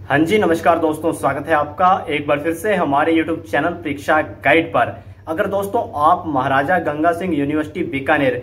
हाँ जी, नमस्कार दोस्तों, स्वागत है आपका एक बार फिर से हमारे YouTube चैनल परीक्षा गाइड पर। अगर दोस्तों आप महाराजा गंगा सिंह यूनिवर्सिटी बीकानेर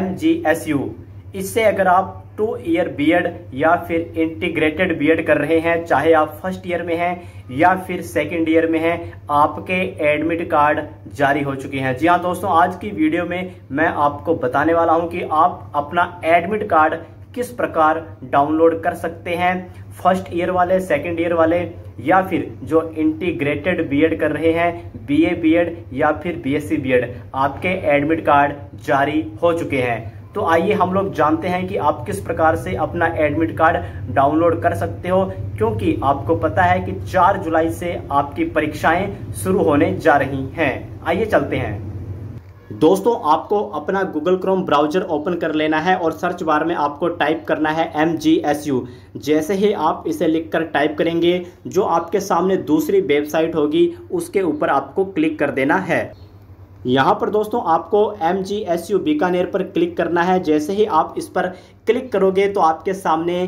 MGSU इससे अगर आप 2 ईयर बीएड या फिर इंटीग्रेटेड बीएड कर रहे हैं, चाहे आप फर्स्ट ईयर में हैं या फिर सेकंड ईयर में हैं, आपके एडमिट कार्ड जारी हो चुके हैं। जी हाँ दोस्तों, आज की वीडियो में मैं आपको बताने वाला हूं कि आप अपना एडमिट कार्ड किस प्रकार डाउनलोड कर सकते हैं। फर्स्ट ईयर वाले, सेकंड ईयर वाले या फिर जो इंटीग्रेटेड बीएड कर रहे हैं, बीए बीएड या फिर बीएससी बीएड, आपके एडमिट कार्ड जारी हो चुके हैं। तो आइए हम लोग जानते हैं कि आप किस प्रकार से अपना एडमिट कार्ड डाउनलोड कर सकते हो, क्योंकि आपको पता है कि 4 जुलाई से आपकी परीक्षाएं शुरू होने जा रही हैं। आइए चलते हैं दोस्तों, आपको अपना गूगल क्रोम ब्राउजर ओपन कर लेना है और सर्च बार में आपको टाइप करना है MGSU। जैसे ही आप इसे लिखकर टाइप करेंगे, जो आपके सामने दूसरी वेबसाइट होगी उसके ऊपर आपको क्लिक कर देना है। यहाँ पर दोस्तों आपको MGSU बीकानेर पर क्लिक करना है। जैसे ही आप इस पर क्लिक करोगे तो आपके सामने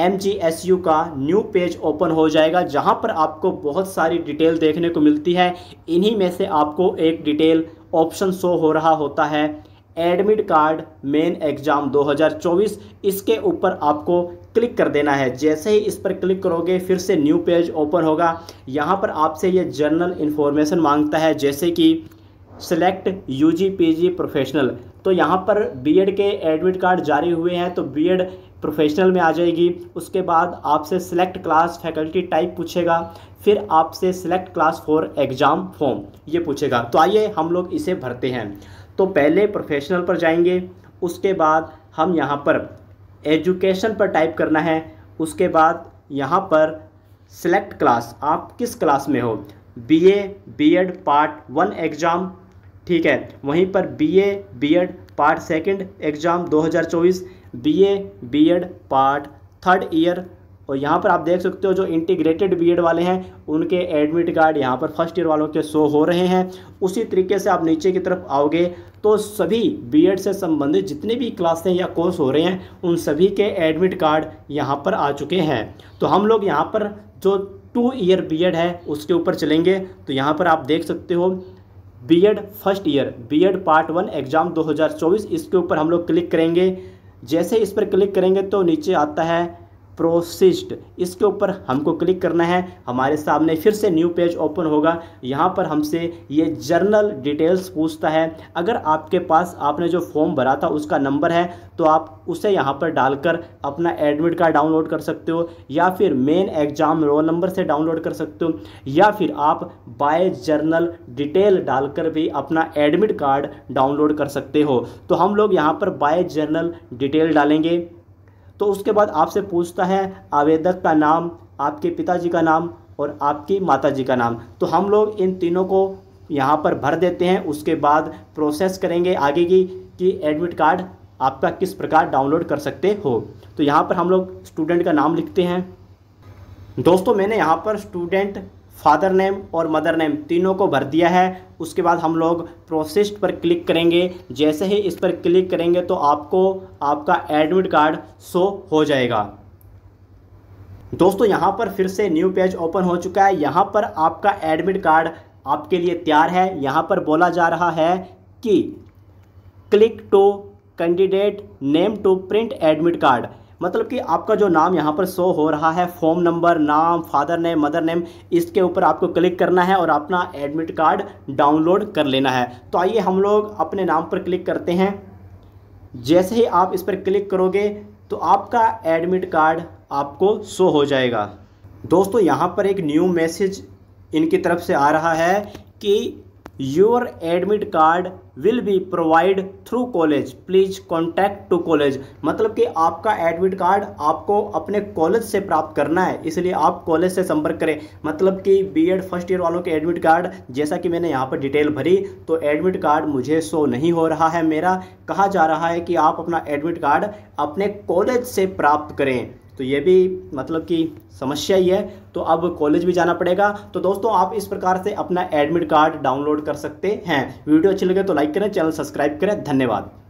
MGSU का न्यू पेज ओपन हो जाएगा, जहाँ पर आपको बहुत सारी डिटेल देखने को मिलती है। इन्हीं में से आपको एक डिटेल ऑप्शन शो हो रहा होता है, एडमिट कार्ड मेन एग्जाम 2024। इसके ऊपर आपको क्लिक कर देना है। जैसे ही इस पर क्लिक करोगे फिर से न्यू पेज ओपन होगा। यहाँ पर आपसे ये जनरल इन्फॉर्मेशन मांगता है, जैसे कि सिलेक्ट UG PG प्रोफेशनल। तो यहाँ पर बीएड के एडमिट कार्ड जारी हुए हैं तो बीएड प्रोफेशनल में आ जाएगी। उसके बाद आपसे सिलेक्ट क्लास फैकल्टी टाइप पूछेगा, फिर आपसे select class for exam form ये पूछेगा। तो आइए हम लोग इसे भरते हैं। तो पहले प्रोफेशनल पर जाएंगे, उसके बाद हम यहाँ पर एजुकेशन पर टाइप करना है। उसके बाद यहाँ पर सिलेक्ट क्लास, आप किस क्लास में हो, BA BEd पार्ट 1 एग्ज़ाम, ठीक है। वहीं पर BA BEd part 2 exam 2024, BA BEd part 3rd year. और यहाँ पर आप देख सकते हो जो इंटीग्रेटेड बीएड वाले हैं उनके एडमिट कार्ड यहाँ पर फर्स्ट ईयर वालों के शो हो रहे हैं। उसी तरीके से आप नीचे की तरफ आओगे तो सभी बीएड से संबंधित जितने भी क्लासें या कोर्स हो रहे हैं उन सभी के एडमिट कार्ड यहाँ पर आ चुके हैं। तो हम लोग यहाँ पर जो 2 ईयर बीएड है उसके ऊपर चलेंगे। तो यहाँ पर आप देख सकते हो BEd first year BEd part 1 exam 2024, इसके ऊपर हम लोग क्लिक करेंगे। जैसे इस पर क्लिक करेंगे तो नीचे आता है प्रोसीड, इसके ऊपर हमको क्लिक करना है। हमारे सामने फिर से न्यू पेज ओपन होगा। यहाँ पर हमसे ये जर्नल डिटेल्स पूछता है। अगर आपके पास आपने जो फॉर्म भरा था उसका नंबर है तो आप उसे यहाँ पर डालकर अपना एडमिट कार्ड डाउनलोड कर सकते हो, या फिर मेन एग्जाम रोल नंबर से डाउनलोड कर सकते हो, या फिर आप बाय जर्नल डिटेल डालकर भी अपना एडमिट कार्ड डाउनलोड कर सकते हो। तो हम लोग यहाँ पर बाय जर्नल डिटेल डालेंगे। तो उसके बाद आपसे पूछता है आवेदक का नाम, आपके पिताजी का नाम और आपकी माताजी का नाम। तो हम लोग इन तीनों को यहाँ पर भर देते हैं। उसके बाद प्रोसेस करेंगे आगे की कि एडमिट कार्ड आपका किस प्रकार डाउनलोड कर सकते हो। तो यहाँ पर हम लोग स्टूडेंट का नाम लिखते हैं। दोस्तों मैंने यहाँ पर स्टूडेंट, फादर नेम और मदर नेम तीनों को भर दिया है। उसके बाद हम लोग प्रोसेस्ड पर क्लिक करेंगे। जैसे ही इस पर क्लिक करेंगे तो आपको आपका एडमिट कार्ड शो हो जाएगा। दोस्तों यहाँ पर फिर से न्यू पेज ओपन हो चुका है। यहाँ पर आपका एडमिट कार्ड आपके लिए तैयार है। यहाँ पर बोला जा रहा है कि click to candidate name to print admit card, मतलब कि आपका जो नाम यहाँ पर शो हो रहा है, फॉर्म नंबर, नाम, फादर नेम, मदर नेम, इसके ऊपर आपको क्लिक करना है और अपना एडमिट कार्ड डाउनलोड कर लेना है। तो आइए हम लोग अपने नाम पर क्लिक करते हैं। जैसे ही आप इस पर क्लिक करोगे तो आपका एडमिट कार्ड आपको शो हो जाएगा। दोस्तों यहाँ पर एक न्यू मैसेज इनकी तरफ से आ रहा है कि your admit card will be provide through college, please contact to college. मतलब कि आपका एडमिट कार्ड आपको अपने कॉलेज से प्राप्त करना है, इसलिए आप कॉलेज से संपर्क करें। मतलब कि बीएड फर्स्ट ईयर वालों के एडमिट कार्ड, जैसा कि मैंने यहाँ पर डिटेल भरी तो एडमिट कार्ड मुझे शो नहीं हो रहा है मेरा। कहा जा रहा है कि आप अपना एडमिट कार्ड अपने कॉलेज से प्राप्त करें। तो ये भी मतलब कि समस्या ही है, तो अब कॉलेज भी जाना पड़ेगा। तो दोस्तों आप इस प्रकार से अपना एडमिट कार्ड डाउनलोड कर सकते हैं। वीडियो अच्छी लगे तो लाइक करें, चैनल सब्सक्राइब करें। धन्यवाद।